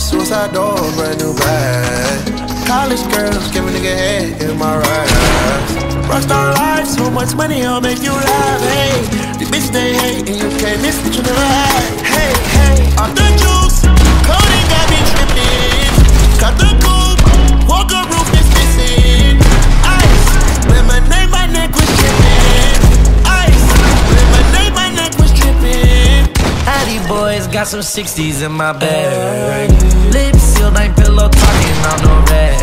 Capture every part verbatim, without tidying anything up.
boss, suicide door, brand new bag. College girls, give a nigga head in my raps. Rockstar life, so much money, I'll make you laugh. Hey, the bitch they hate, and you can't miss what you never had. Hey, hey, off the juice, codeine got me tripping. Cut the coupe, walker roof is missing. Ice, lemonade, my neck was tripping. Ice, lemonade, my neck was tripping. Addy boys got some sixties in my bag. Lips sealed, ain't pillow talking on no rag.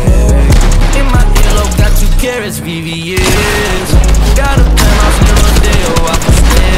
In my earlobe, got two carrots, V V S. Got a penthouse in Rodeo off the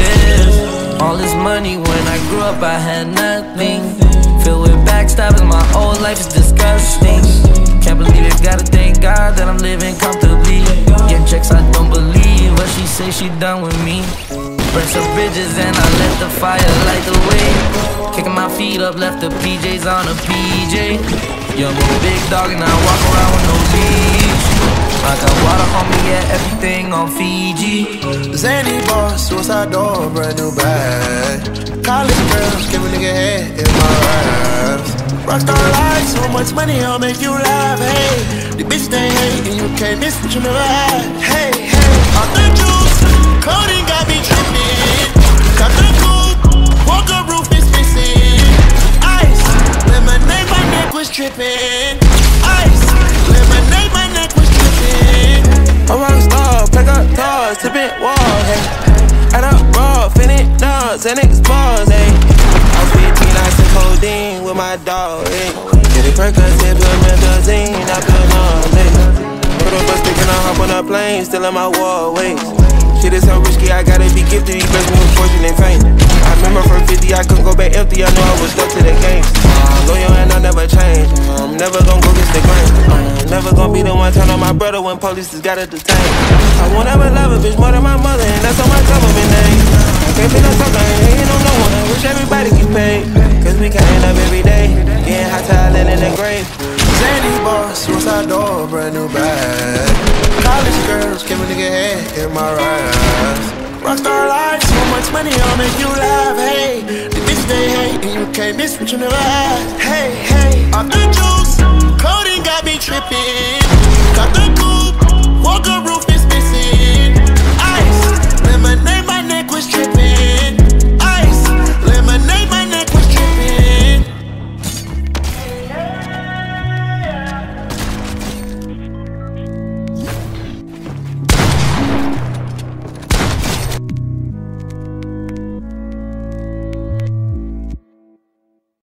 stairs. All this money, when I grew up, I had nothing. Filled with backstabbing, my whole life is disgusting. Can't believe it, gotta thank God that I'm living comfortably. Getting checks, I don't believe, but she say she done with me. Burn some bridges and I let the fire light the way. Kicking my feet up, left the P Js on a P J. Young little big dog and I walk around with no leash. I got water on me, yeah, everything on Fiji. Zany boss, suicide door, brand new bag. College girls, give a nigga head in my raps. Rockstar life, so much money, I'll make you laugh. Hey, the bitch they hate, and you can't miss what you never had. Hey, hey, off the juice, codeine got me tripping. Cut the coupe, walker roof is missing. Ice, lemonade, my neck was tripping. Ice, lemonade, my neck was tripping. A rockstar, pack up toys, tipping walls, hey. Add up raw, finish nuts, and niggas balls, hey. I was fifteen, I took codeine with my dog, hey. Get it Percocet, put methazine, I feel nauseous. Put up a stick and I hop on a plane, still in my wallways. Shit is so risky, I gotta be gifted. You bless me with fortune and fame. I remember from fifty, I couldn't go back empty. I know I was stuck to the game. I'm loyal and I never change. I'm never gonna go against the grain. I'm never gonna be the one turn on my brother when police just gotta detain. I won't ever love a bitch more than my mother, and that's on my government name. I can't be no talker, I ain't hating on no one. I wish everybody get paid, cause we can't end up every day getting hot talent in the grave. Zany boss, suicide door, brand new bag. College girls, give a nigga head in my raps. Rockstar life, so much money, I'll make you laugh. Hey, the bitch they hate, and you can't miss what you never had. Hey, hey.